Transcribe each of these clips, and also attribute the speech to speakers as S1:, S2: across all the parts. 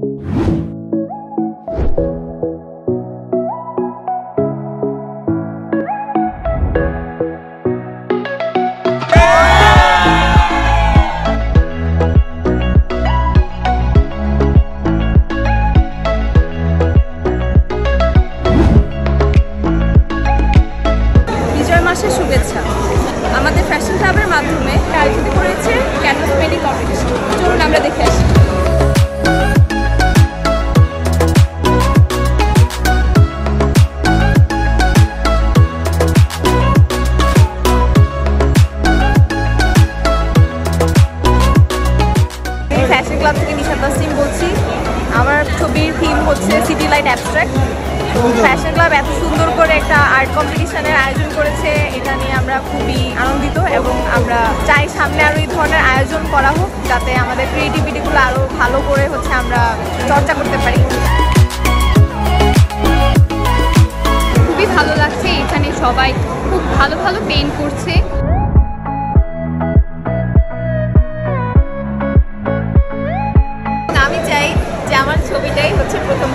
S1: শুভেচ্ছা। আমাদের ফ্যাশন ক্লাবের মাধ্যমে আয়োজিত করেছে ক্যানভাস পেইন্টিং কম্পিটিশন। চলুন আমরা দেখে আসি। ফ্যাশন ক্লাব থেকে নিশাতনাগর বলছি। আমার ছবির থিম হচ্ছে city light abstract. Fashion club এত সুন্দর করে একটা আর্ট কম্পিটিশনের আয়োজন করেছে, এটা নিয়ে আমরা খুবই আনন্দিত এবং আমরা চাই সামনে আরও এই ধরনের আয়োজন করা হোক, যাতে আমাদের ক্রিয়েটিভিটিগুলো আরও ভালো করে আমরা চর্চা করতে পারি। খুবই ভালো লাগছে, এখানে সবাই খুব ভালো ভালো পেইন্ট করছে। আমি চাই যে আমার ছবিটাই হচ্ছে প্রথম।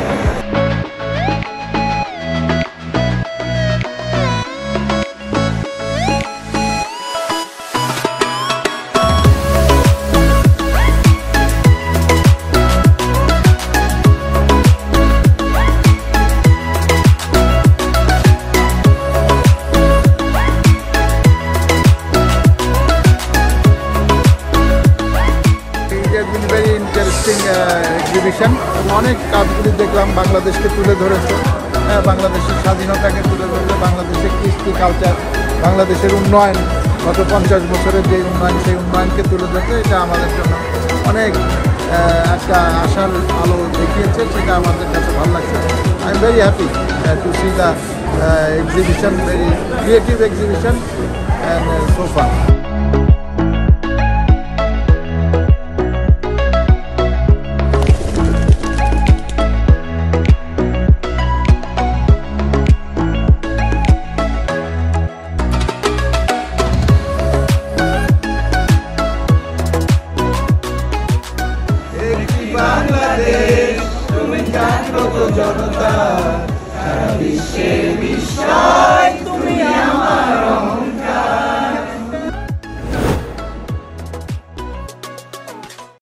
S2: এক্সিবিশন অনেক কাজগুলি দেখলাম, বাংলাদেশকে তুলে ধরেছে, বাংলাদেশের স্বাধীনতাকে তুলে ধরেছে, বাংলাদেশের কৃষ্টি কালচার, বাংলাদেশের উন্নয়ন, গত 50 বছরের যে উন্নয়ন, সেই উন্নয়নকে তুলে ধরছে। এটা আমাদের জন্য অনেক একটা আশার আলো দেখিয়েছে, সেটা আমাদের কাছে ভালো লাগছে। I am very happy to see the exhibition, very creative exhibition and so far.
S3: Bangladesh তুমি জাগ্রত জনতা, সারা বিশ্বের বিস্ময় তুমি আমার।